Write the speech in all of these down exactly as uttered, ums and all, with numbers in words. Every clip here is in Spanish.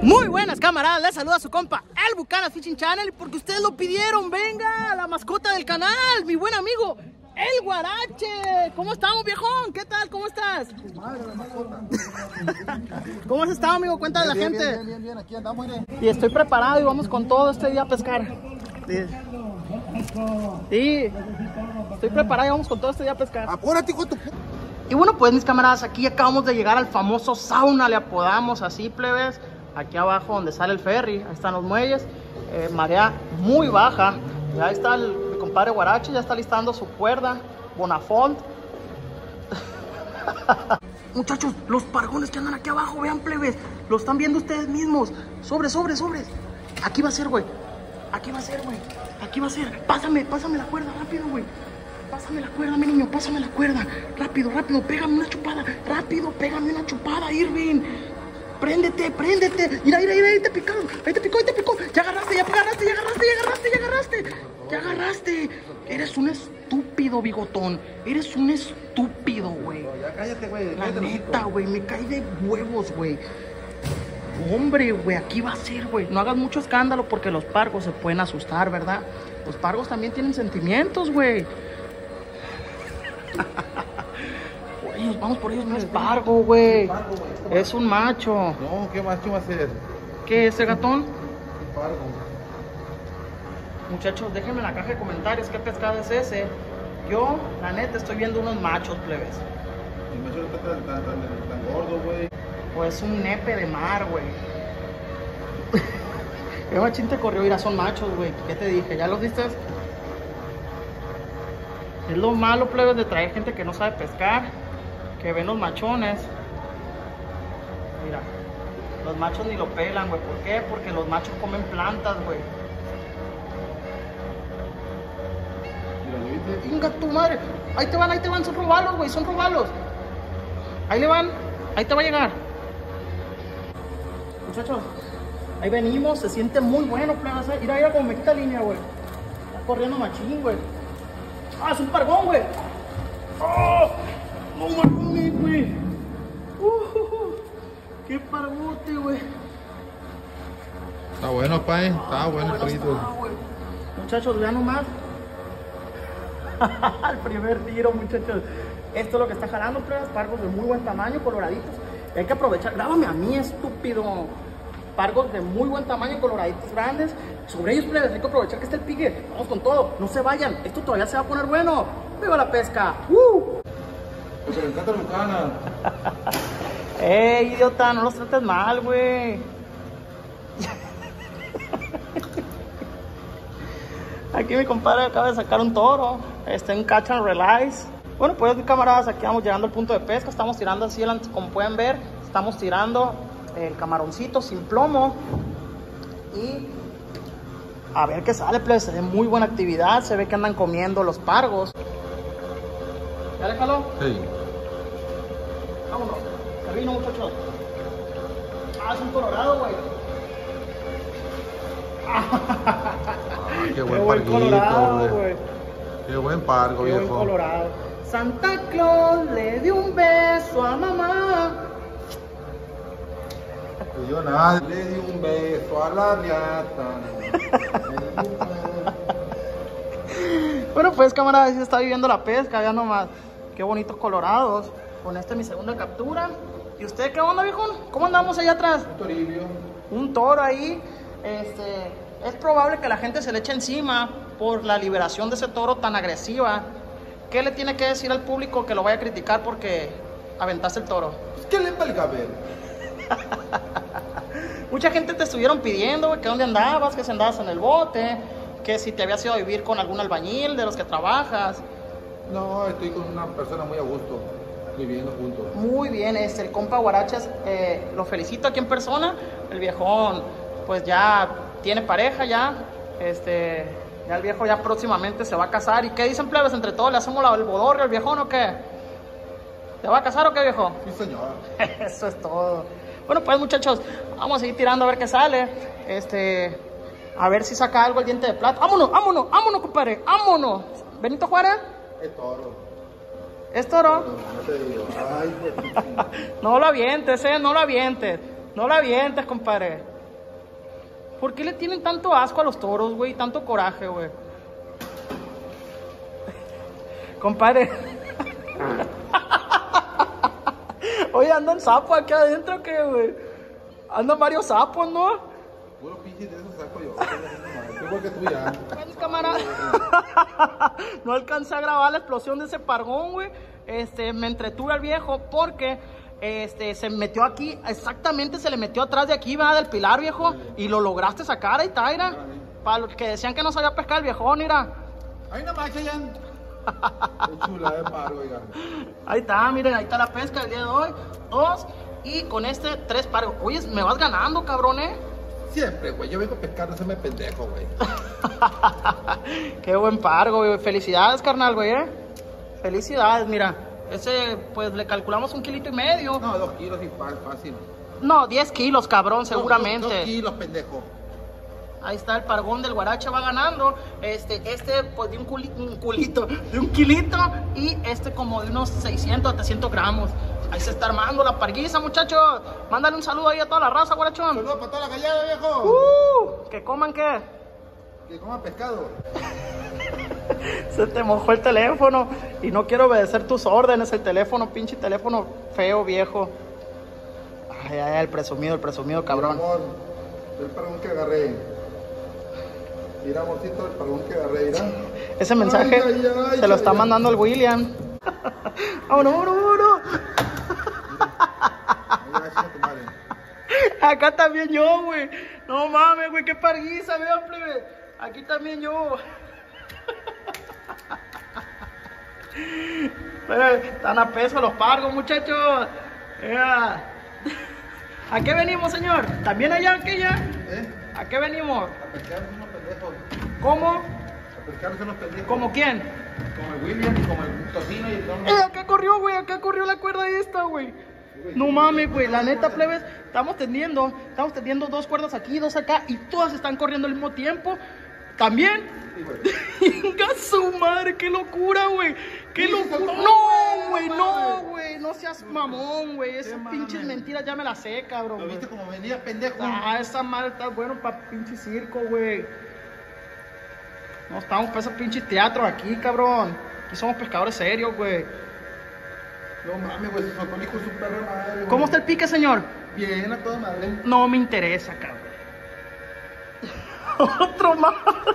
Muy buenas camaradas, les saluda su compa el Bucanas Fishing Channel, porque ustedes lo pidieron. Venga, la mascota del canal, mi buen amigo el Guarache. ¿Cómo estamos, viejón? ¿Qué tal? ¿Cómo estás? ¿Cómo has estado, amigo? Cuéntale a la bien, gente. Bien, bien, bien, aquí andamos, mire. Y estoy preparado y vamos con todo este día a pescar. Sí. Sí. Estoy preparado y vamos con todo este día a pescar. Apúrate, hijo de tu... Y bueno, pues mis camaradas, aquí acabamos de llegar al famoso sauna, le apodamos así, plebes. Aquí abajo donde sale el ferry, ahí están los muelles, eh, marea muy baja. Y ahí está el, mi compadre Guarache, ya está listando su cuerda, Bonafont. Muchachos, los pargones que andan aquí abajo, vean, plebes, lo están viendo ustedes mismos. Sobres, sobres, sobres. Aquí va a ser, güey. Aquí va a ser, güey. Aquí va a ser. Pásame, pásame la cuerda, rápido, güey. Pásame la cuerda, mi niño, pásame la cuerda. Rápido, rápido, pégame una chupada. Rápido, pégame una chupada, Irving. Préndete, préndete. Mira, mira, mira, ahí te picaron. Ahí te picó, ahí te picó. Ya agarraste, ya agarraste, ya agarraste, ya agarraste, ya agarraste. Ya agarraste. Eres un estúpido, bigotón. Eres un estúpido, güey. Ya cállate, güey. La neta, güey, me cae de huevos, güey. Hombre, güey, aquí va a ser, güey. No hagas mucho escándalo porque los pargos se pueden asustar, ¿verdad? Los pargos también tienen sentimientos, güey. Por ellos, vamos por ellos, no es pargo, güey. Es un macho. No, ¿qué macho va a ser? ¿Qué es ese gatón? Pargo. Muchachos, déjenme en la caja de comentarios qué pescado es ese. Yo, la neta, estoy viendo unos machos, plebes. El macho no está tan, tan, tan, tan gordo, güey. Pues un nepe de mar, güey. Qué machín te corrió, mira, son machos, güey. ¿Qué te dije? ¿Ya los viste? Es lo malo, plebes, de traer gente que no sabe pescar, que ven los machones. Mira, los machos ni lo pelan, güey. ¿Por qué? Porque los machos comen plantas, güey. Mira, ¿lo viste? ¡Venga tu madre! Ahí te van, ahí te van, son robalos, güey, son robalos. Ahí le van, ahí te va a llegar. Muchachos, ahí venimos, se siente muy bueno, plebes. Mira, mira como me quita línea, güey. Está corriendo machín, güey. ¡Ah, es un pargón, güey! ¡Oh! ¡No mames, güey! Uh, ¡Qué pargote, güey! Está bueno, pa, eh. Está bueno el poquito. Muchachos, vean nomás. El primer tiro, muchachos. Esto es lo que está jalando, plebes. Pargos de muy buen tamaño, coloraditos. Y hay que aprovechar. Grábame a mí, estúpido. Pargos de muy buen tamaño, coloraditos grandes. Sobre ellos, plebes, hay que aprovechar que está el pique. Vamos con todo, no se vayan. Esto todavía se va a poner bueno. ¡Viva la pesca! ¡Uh! Porque me encanta el Bucana. ¡Ey, idiota! No los trates mal, güey. Aquí mi compadre acaba de sacar un toro. Está en Catch and Release. Bueno, pues camaradas, aquí vamos llegando al punto de pesca. Estamos tirando así, como pueden ver. Estamos tirando el camaroncito sin plomo. Y a ver qué sale, pues. Se ve muy buena actividad. Se ve que andan comiendo los pargos. ¿Ya le jaló? Sí. Vámonos. Se vino, muchachos. Ah, es un colorado, güey. Ah, qué buen, Qué buen colorado, güey. Qué buen pargo, Qué viejo. buen colorado. Santa Claus le dio un beso a mamá. Y yo nada, le di un beso a la riata. Bueno, pues camaradas, se está viviendo la pesca, ya nomás. Qué bonitos colorados. Con esta es mi segunda captura. ¿Y usted qué onda, viejón? ¿Cómo andamos allá atrás? Un torillo. Un toro ahí. Este, es probable que la gente se le eche encima por la liberación de ese toro tan agresiva. ¿Qué le tiene que decir al público que lo vaya a criticar porque aventaste el toro? Pues, ¿qué le valga ver? Mucha gente te estuvieron pidiendo, güey, que dónde andabas, que si andabas en el bote, que si te habías ido a vivir con algún albañil de los que trabajas. No, estoy con una persona muy a gusto, viviendo juntos. Muy bien, este, el compa Guaraches, eh, lo felicito aquí en persona. El viejón, pues ya tiene pareja ya, este, ya el viejo ya próximamente se va a casar. ¿Y qué dicen, plebes? Entre todos, ¿le hacemos la, el bodorrio al viejón o qué? ¿Te va a casar o qué, viejo? Sí, señor. Eso es todo. Bueno, pues muchachos, vamos a seguir tirando a ver qué sale. Este, a ver si saca algo el diente de plata. ¡Vámonos, vámonos, vámonos, compadre! ¡Vámonos! ¿Benito Juárez? Es toro. ¿Es toro? No te digo. Ay, pues. No lo avientes, eh, no lo avientes. No lo avientes, compadre. ¿Por qué le tienen tanto asco a los toros, güey? Tanto coraje, güey. Compadre. Oye, ¿andan sapos aquí adentro qué, güey? Andan varios sapos, ¿no? Puro pinche de esos saco yo. Igual que tú ya. Pues, camarada. No alcancé a grabar la explosión de ese pargón, güey. Este, me entretuve al viejo porque este, se metió aquí, exactamente se le metió atrás de aquí, va, del pilar, viejo. Sí. Y lo lograste sacar, ahí está, mira. Para los que decían que no sabía pescar el viejón, mira. Ahí nada más, Chayan. Qué chula de paro, oigan. Ahí está, miren, ahí está la pesca del día de hoy. Dos, y con este, tres paros. Oye, me vas ganando, cabrón, ¿eh? Siempre, güey. Yo vengo a pescar, no se me pendejo, güey. Qué buen pargo, güey. Felicidades, carnal, güey, ¿eh? Felicidades, mira. Ese, pues, le calculamos un kilito y medio. No, dos kilos y fácil. No, diez kilos, cabrón, seguramente. Dos, dos, dos kilos, pendejo. Ahí está el pargón del Guaracha, va ganando. Este, este, pues, de un, culi, un culito, de un kilito. Y este como de unos seiscientos, setecientos gramos. Ahí se está armando la parguiza, muchachos. Mándale un saludo ahí a toda la raza, Guarachón. Saludos para toda la gallada, viejo. Uh, que coman, ¿qué? Que coman pescado. Se te mojó el teléfono. Y no quiero obedecer tus órdenes. El teléfono, pinche teléfono feo, viejo. Ay, ay, el presumido, el presumido, cabrón. Mi amor, el pargón que agarré. Mira, amorcito, el pargón que agarré, mira. Ese mensaje ay, ay, ay, se lo está ay, mandando el William. ¡Vámonos, vámonos, vámonos! Acá también yo, güey. No mames, güey, qué parguiza, vean, plebe. Aquí también yo. Están a peso los pargos, muchachos. Yeah. ¿A qué venimos, señor? ¿También allá, aquella? ¿Eh? ¿A qué venimos? A pescar unos pendejos. ¿Cómo? A pescar unos pendejos. ¿Cómo quién? Como el William, como el Tocino y el Don. Eh, acá corrió, güey, acá corrió la cuerda esta, güey. No mames, güey, la neta, plebes, estamos tendiendo, estamos tendiendo dos cuerdas aquí, dos acá, y todas están corriendo al mismo tiempo. ¿También? ¡Venga su madre! ¡Qué locura, güey! ¡Qué locura! ¡No, güey! ¡No, güey! No seas mamón, güey. Esas pinches mentiras ya me las sé, cabrón. ¿Lo viste como venía, pendejo? Ah, esa madre está bueno para pinche circo, güey. No estamos para ese pinche teatro aquí, cabrón. Aquí somos pescadores serios, güey. No mames, güey, se soltó el hijo de su perra madre, güey. ¿Cómo está el pique, señor? Bien, a toda madre. No me interesa, cabrón. Otro más.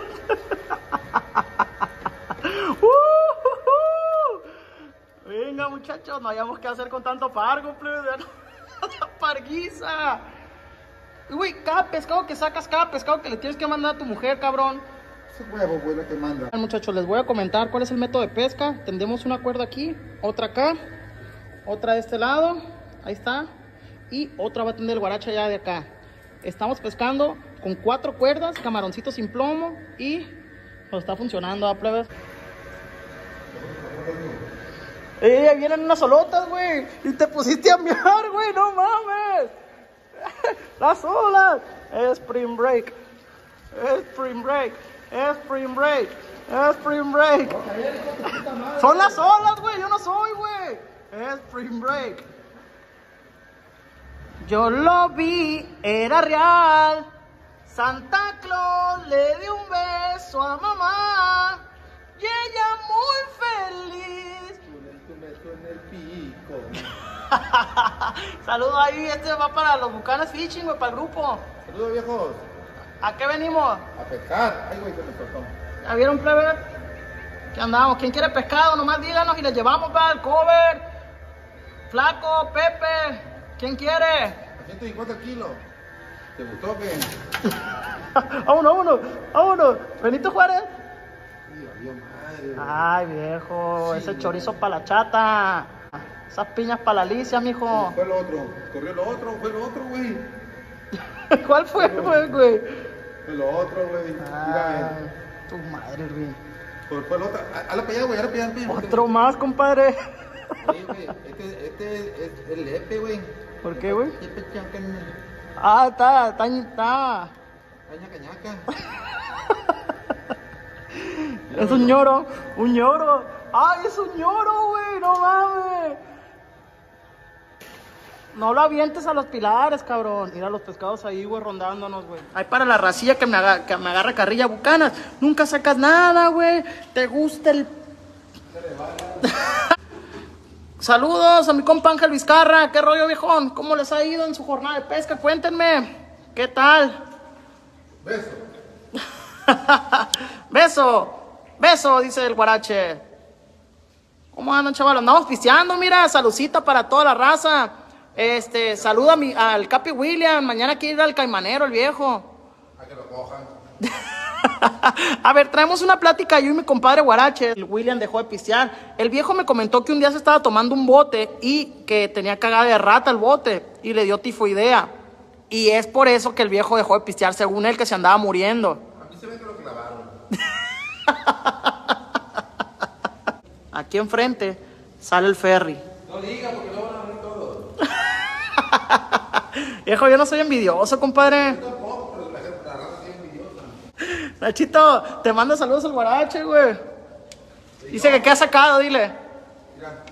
uh, uh, uh. Venga, muchachos, no hayamos que hacer con tanto pargo, plebe. Parguiza. Güey, cada pescado que sacas, cada pescado que le tienes que mandar a tu mujer, cabrón. Ese huevo, güey, la que manda. Muchachos, les voy a comentar cuál es el método de pesca. Tendemos una cuerda aquí, otra acá, otra de este lado, ahí está, y otra va a tender el Guaracha ya de acá. Estamos pescando con cuatro cuerdas, camaroncitos sin plomo, y nos está funcionando, ¿a plebes? ¡Eh, ahí vienen unas solotas, güey! Y te pusiste a miar, güey, no mames. Las olas. Spring break. Spring break. Spring break. Spring break. Son las olas, güey, yo no soy, güey. Spring break. Yo lo vi, era real. Santa Claus le dio un beso a mamá y ella muy feliz. Un beso en el pico. Saludos ahí, este va para los Bucanes Fishing, güey, para el grupo. Saludos, viejos. ¿A qué venimos? A pescar. Ay, güey, que me soltó. ¿Ya vieron, plebe? ¿Qué andamos? ¿Quién quiere pescado? Nomás díganos y les llevamos para el cover. Flaco, Pepe, ¿quién quiere? A ciento cincuenta kilos. ¿Te gustó qué? Vámonos, vámonos, vámonos. Benito Juárez. Ay, Dios madre. Ay, viejo, sí, ese chorizo para la chata. Esas piñas para la Alicia, mijo. Fue lo otro. Corrió lo otro, fue lo otro, güey. ¿Cuál fue, güey, güey? Fue lo otro, güey. Ah, tu madre, güey. Fue, fue lo otro. Hazla para allá, güey, hazla para allá. Otro más, compadre. Oye, güey, este, este es el Lepe, güey. ¿Por qué, güey? Lepe chanca. Ah, está, está, está. Cañaca, ñaca. Es un ñoro, un ñoro. ¡Ay, es un ñoro, güey! ¡No mames! No lo avientes a los pilares, cabrón. Mira los pescados ahí, güey, rondándonos, güey. Ahí para la racilla que me, haga, que me agarra carrilla Bucanas. Nunca sacas nada, güey. Te gusta el... Saludos a mi compa Ángel Vizcarra. ¿Qué rollo, viejón? ¿Cómo les ha ido en su jornada de pesca? Cuéntenme. ¿Qué tal? Beso. Beso. Beso, dice el guarache. ¿Cómo andan, chaval? Andamos pisteando, mira. Saludcita para toda la raza. Este, saluda a mi, al Capi William. Mañana quiere ir al Caimanero, el viejo. A que lo cojan. A ver, traemos una plática yo y mi compadre Guarache. El William dejó de pistear. El viejo me comentó que un día se estaba tomando un bote y que tenía cagada de rata el bote y le dio tifoidea. Y es por eso que el viejo dejó de pistear, según él, que se andaba muriendo. A mí se ve que lo clavaron. Aquí enfrente sale el ferry. No diga porque lo van a abrir todo. Viejo, yo no soy envidioso, compadre. Yo tampoco, pero la gente, la raza sí es envidiosa. Nachito, te manda saludos al Guarache, güey. Dice que qué ha sacado, dile. Mira.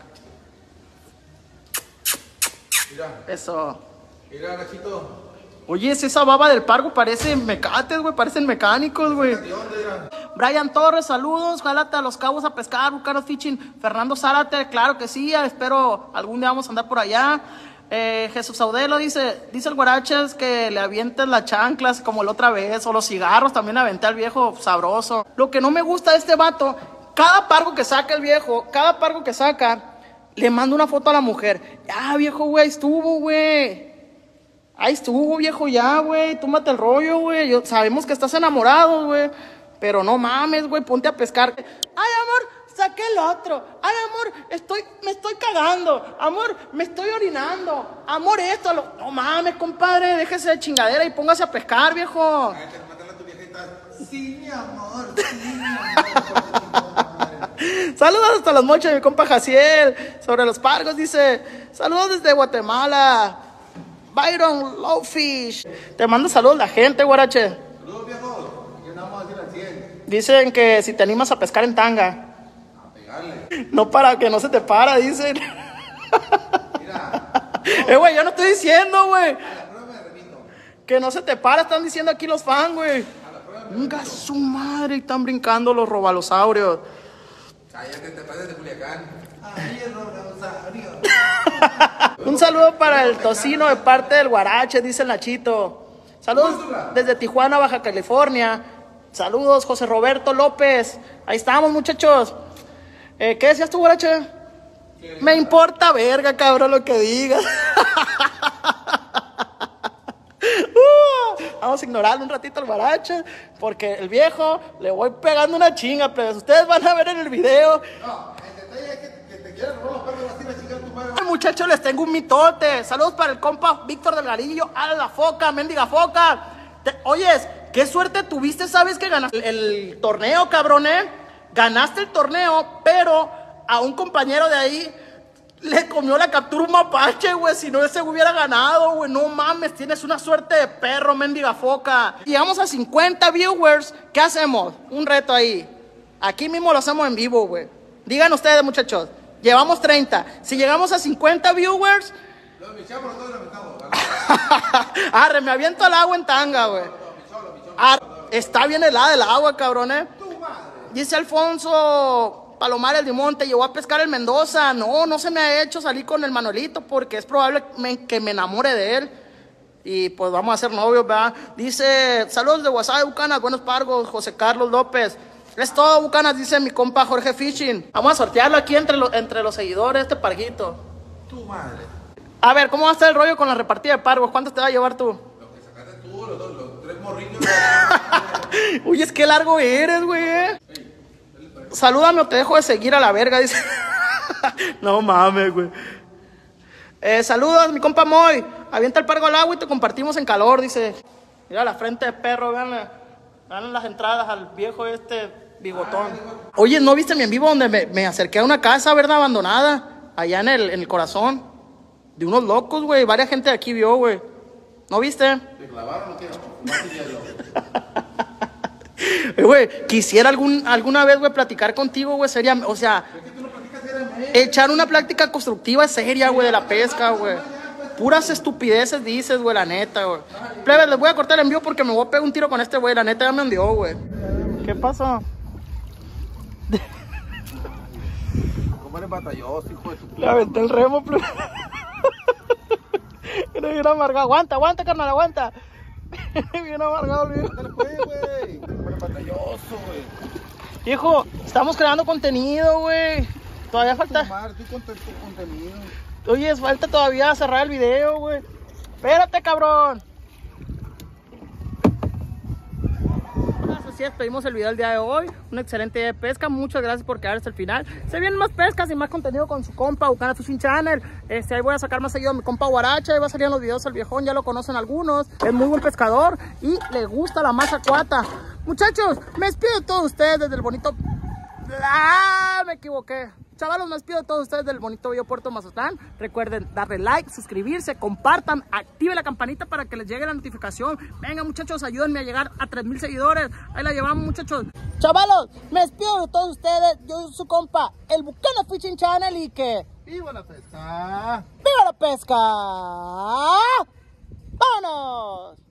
Mira. Eso. Mira, Nachito. Oye, si esa baba del pargo parece mecates, güey, parecen mecánicos, güey. ¿De dónde era? Brian Torres, saludos, jálate a Los Cabos a pescar, Bucanos Fishing. Fernando Zárate, claro que sí, espero algún día vamos a andar por allá. Eh, Jesús Saudelo dice, dice el Guaraches que le avientes las chanclas como la otra vez, o los cigarros, también le aventé al viejo sabroso. Lo que no me gusta de este vato, cada pargo que saca el viejo, cada pargo que saca, le manda una foto a la mujer. Ya, viejo, güey, estuvo, güey. Ahí estuvo, viejo, ya, güey. Tómate el rollo, güey. Yo, sabemos que estás enamorado, güey. Pero no mames, güey. Ponte a pescar. Ay, amor, saqué el otro. Ay, amor, estoy, me estoy cagando. Amor, me estoy orinando. Amor, esto. Lo... No mames, compadre. Déjese de chingadera y póngase a pescar, viejo. Ay, te mátale a tu viejita. Sí, mi amor. Sí, mi amor. Saludos hasta las mochas de mi compa Jaciel. Sobre los pargos, dice. Saludos desde Guatemala. Byron Lowfish. Te mando saludos la gente, Guarache. Saludos, viejo. Aquí andamos a decir al cien. Dicen que si te animas a pescar en tanga. A pegarle. No para que no se te para, dicen. Mira. Eh, güey, yo no estoy diciendo, güey. A la prueba me remito. Que no se te para, están diciendo aquí los fans, güey. A la prueba me Venga su madre, están brincando los robalosaurios. Cállate, te pases de Culiacán. Ay, el robalosaurio. Un saludo para el tocino de parte del Guarache, dice el Nachito. Saludos desde Tijuana, Baja California. Saludos, José Roberto López. Ahí estamos, muchachos. Eh, ¿Qué decías tú, Guarache? Me importa verga, cabrón, lo que digas. uh, vamos a ignorarlo un ratito al Guarache, porque el viejo le voy pegando una chinga, pero ustedes van a ver en el video. No, el detalle es que te, que te quieran robar los perros así, me chingar tu madre. Ay, muchachos, les tengo un mitote. Saludos para el compa Víctor Delgadillo. A la foca, mendiga foca. Te, oyes, qué suerte tuviste, ¿sabes que ganaste el, el torneo, cabrón, eh? Ganaste el torneo, pero a un compañero de ahí le comió la captura un mapache, güey. Si no, ese hubiera ganado, güey. No mames, tienes una suerte de perro, mendiga foca. Llegamos a cincuenta viewers. ¿Qué hacemos? Un reto ahí. Aquí mismo lo hacemos en vivo, güey. Digan ustedes, muchachos. Llevamos treinta. Si llegamos a cincuenta viewers... Los michamos, todos los mitamos. Arre, me aviento al agua en tanga, güey. Arre, está bien helada el agua, cabrón, eh. Dice Alfonso Palomares Limón, te llevó a pescar el Mendoza. No, no se me ha hecho salir con el Manuelito porque es probable me- que me enamore de él. Y pues vamos a ser novios, ¿verdad? Dice, saludos de WhatsApp, Bucanas, buenos pargos, José Carlos López. Es todo, Bucanas, dice mi compa Jorge Fishing. Vamos a sortearlo aquí entre, lo, entre los seguidores, este parguito. Tu madre. A ver, ¿cómo va a estar el rollo con la repartida de pargos? ¿Cuántos te va a llevar tú? Lo que sacaste tú, los, dos, los tres morrillos. Uy, es que largo eres, güey. Salúdame o te dejo de seguir a la verga, dice. No mames, güey. Eh, saludos, mi compa Moy. Avienta el pargo al agua y te compartimos en calor, dice. Mira la frente de perro, vean, vean las entradas al viejo este bigotón. Oye, ¿no viste mi en vivo donde me, me acerqué a una casa, verdad, abandonada? Allá en el, en el corazón. De unos locos, güey. Varias gente de aquí vio, güey. ¿No viste? ¿Te clavaron o qué? No tenía yo. Eh, güey, quisiera algún, alguna vez, güey, platicar contigo, güey, seria, o sea, Es que tú no platicas seriamente. echar una plática constructiva seria, güey, de la pesca, güey. Ya, pues, Puras estupideces dices, güey, la neta, güey. Plebes, les voy a cortar el envío porque me voy a pegar un tiro con este güey. La neta ya me hundió, güey. ¿Qué pasó? ¿Cómo eres batalloso, hijo de tu... Le aventé el remo, plebes. Viene bien amargado. Aguanta, aguanta, carnal, aguanta. Bien amargado, güey. Ándale, pues, güey. ¿Cómo eres batalloso, güey? Hijo, estamos creando contenido, güey. Todavía falta... Tomar, sí, con tu contenido. Oye, falta todavía cerrar el video, güey. Espérate, cabrón. Así despedimos el video del día de hoy. Un excelente día de pesca. Muchas gracias por quedar hasta el final. Se vienen más pescas y más contenido con su compa Bucana Fishing Channel. Este, ahí voy a sacar más seguido a mi compa Guaracha. Ahí va a salir en los videos el viejón. Ya lo conocen algunos. Es muy buen pescador y le gusta la masa cuata. Muchachos, me despido de todos ustedes desde el bonito... ¡Ah! Me equivoqué. Chavalos, me despido de todos ustedes del bonito Bello Puerto Mazatlán. Recuerden darle like, suscribirse, compartan, activen la campanita para que les llegue la notificación. Venga, muchachos, ayúdenme a llegar a tres mil seguidores. Ahí la llevamos, muchachos. Chavalos, me despido de todos ustedes. Yo soy su compa, el Bucana Fishing Channel, y que... ¡Viva la pesca! ¡Viva la pesca! ¡Vámonos!